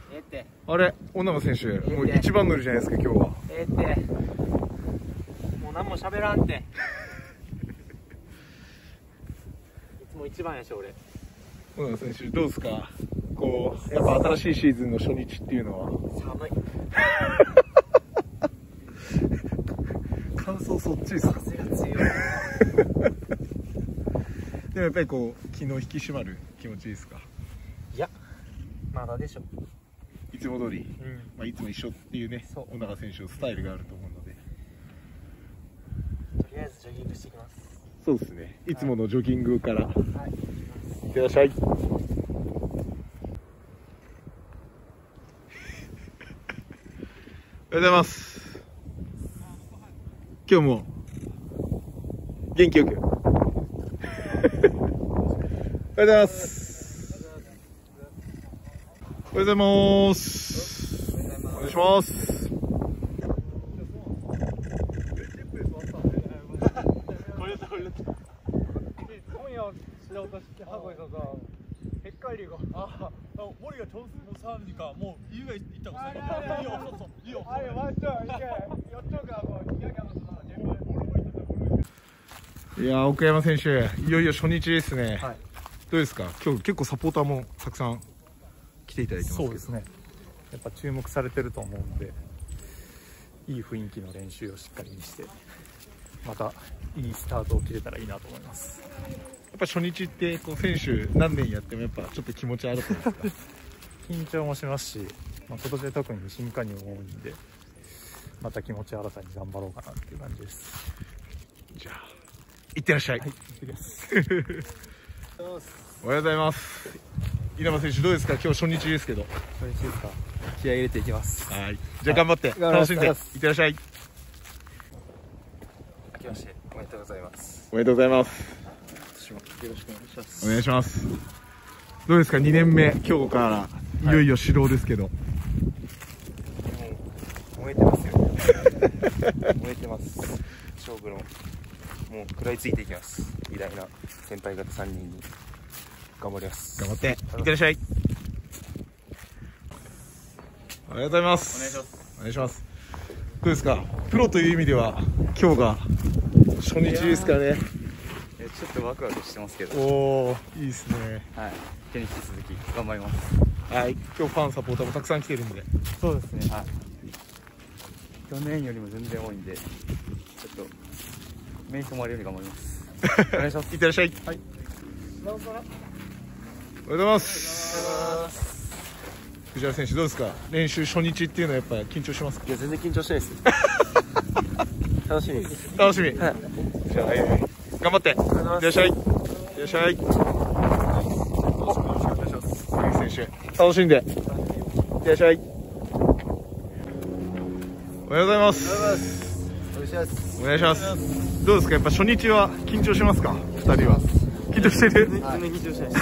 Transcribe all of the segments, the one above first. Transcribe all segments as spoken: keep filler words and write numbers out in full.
ええって。 あれ、小長選手、もう一番乗りじゃないですか、今日は。 ええって。もう何も喋らんって。いつも一番やし、俺。 小長選手、どうですか。こう、やっぱ新しいシーズンの初日っていうのは。 寒い。 感想そっちですか。 風が強い。 でもやっぱりこう気の引き締まる気持ちですか。 いや、まだでしょ。 いつも通り、うん、まあいつも一緒っていうね、小長選手のスタイルがあると思うので。 とりあえずジョギングしてきます。 そうですね。いつものジョギングから。はい。いってらっしゃい。おはようございます。今日も元気よく。おはようございます。おはようございます。お願いします。 헷갈리고. 아, 어, 머리가 저수로 사니까 뭐 이유가 있, 있다고 생각해요. 이유 없었어. 이유 없어. 아니 맞죠. 이게 이쪽하고 이야기하면서 제가 모르고 있었어요. 모르고 있었어요. いやー、奥山選手、いよいよ初日ですね。 はい。 どうですか。今日結構サポーターもたくさん来ていただいてますけど。 そうですね。やっぱ注目されてると思うんで、いい雰囲気の練習をしっかりにして、またいいスタートを切れたらいいなと思います。 やっぱ初日ってこう選手何年やってもやっぱちょっと気持ちあると思うんですか。 緊張もしますし、まあ、今年は特に新加入も多いんで、また気持ち新たに頑張ろうかなっていう感じです。 じゃあいってらっしゃい。はい、 行ってきます。 おはようございます。稲葉選手どうですか。今日初日ですけど。 初日ですか。気合い入れていきます。 はい。じゃあ頑張って楽しんでいってらっしゃい。 明けましておめでとうございます。 おめでとうございます。 よろしくお願いします。 お願いします。どうですか。にねんめ今日からいよいよ始動ですけど。はい、 もう燃えてますよ。燃えてます。勝負のもう食らいついていきます。偉大な先輩方さんにんに頑張ります。 頑張っていってらっしゃい。おはようございます。 お願いします。 お願いします。どうですか。プロという意味では今日が初日ですかね。 ちょっとワクワクしてますけど。 おー、いいですね。 はい。今日に引き続き頑張ります。 はい。今日ファンサポーターもたくさん来てるんで。 そうですね。はい。去年よりも全然多いんで、ちょっと目に留まるように頑張ります。お願いします。 いってらっしゃい。はい。おはようございます。藤原選手どうですか。練習初日っていうのはやっぱり緊張しますか。 いや全然緊張してないです。楽しみです。 楽しみ。 はい。 じゃあ、はいはい、頑張って。いってらっしゃい。いってらっしゃい。鈴木選手楽しんで。いってらっしゃい。おはようございます。 お願いします。 お願いします。どうですか。やっぱ初日は緊張しますか。ふたりは緊張してる。 全然緊張してないです。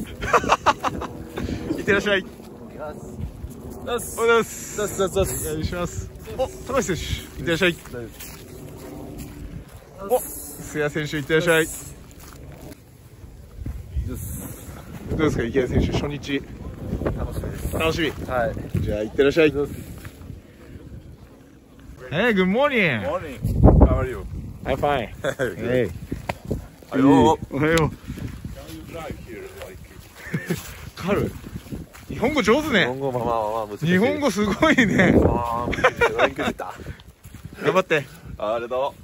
いってらっしゃい。 おはようおはようございます。お願いします。お、高橋選手いってらっしゃい。お、須谷選手いってらっしゃい。どうですか。池谷選手初日楽しみです。 楽しみ。 はい。 じゃあいってらっしゃい。Hey, good morning. Morning. How are you? I'm fine. Hey. おはよう。 おはよう。 Can you drive here like? カル。日本語上手ね。 日本語まあまあまあ難しい。 日本語すごいね。 ああ、勉強できた。 頑張って。 あれだ。 いや、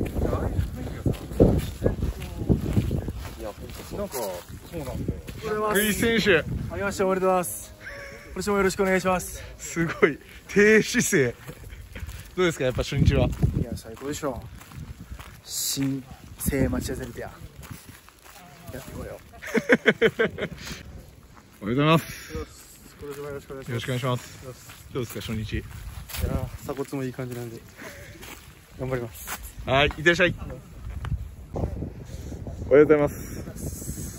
本当なんかそうなんだよ。 福井選手ありましておめでとうございます。今年もよろしくお願いします。 すごい低姿勢。どうですか。やっぱ初日は。 いや最高でしょう。新聖町屋ゼルティアやってこよう。 おはようございます。 今年もよろしくお願いします。 よろしくお願いします。どうですか初日。 いや鎖骨もいい感じなんで頑張ります。 はい、いってらっしゃい。おはようございます。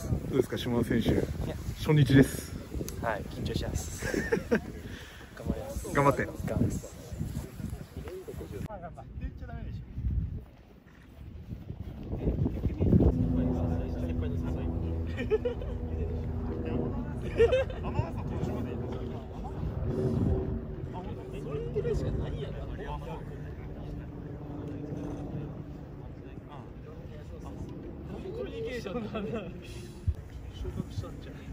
どうですか下田選手。初日です。 はい、緊張します。頑張ります。 頑張って。 頑張ります。 生朝取締ーションなんだ。昇格したんじゃん。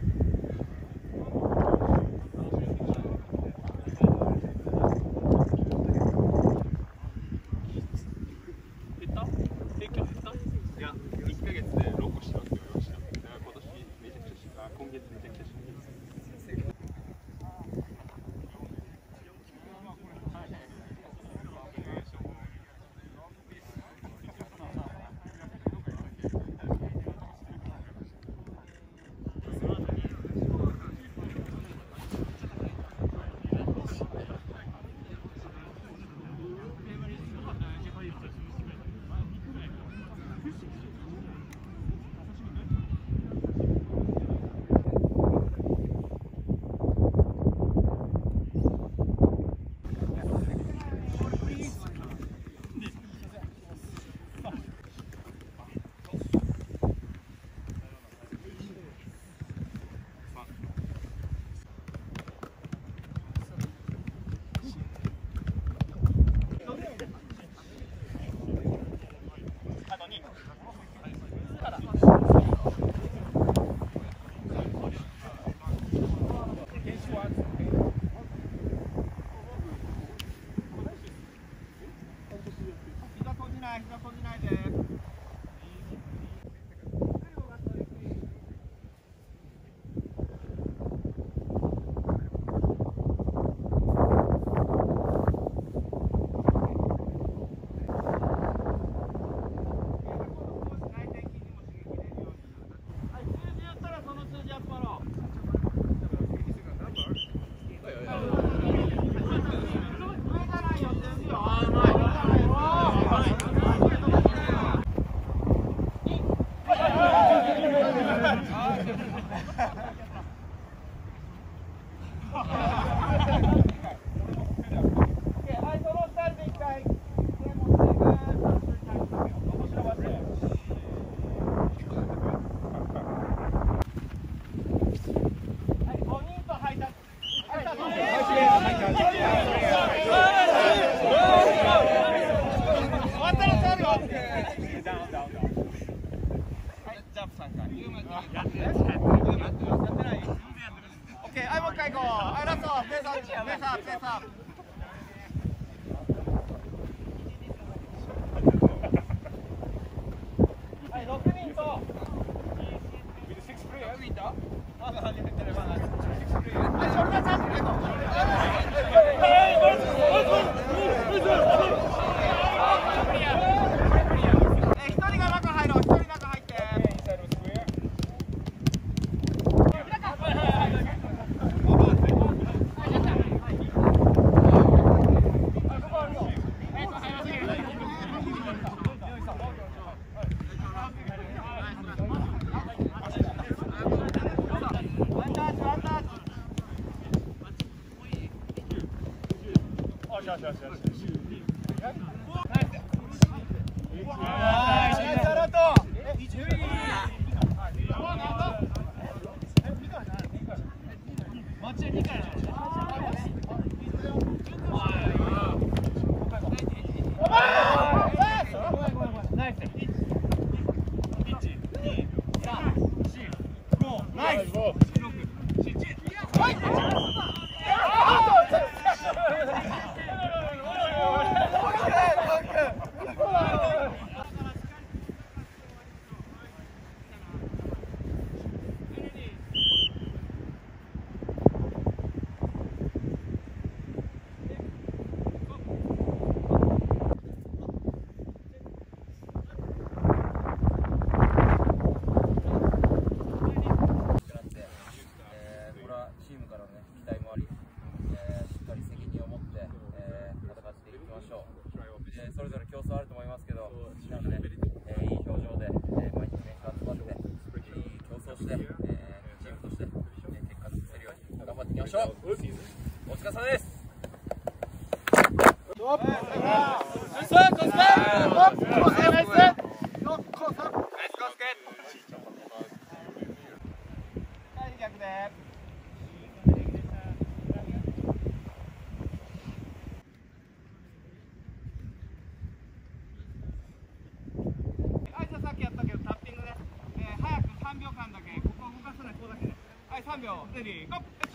お疲れ様です。 さっきやったけどタッピングね。 秒レディーゴー。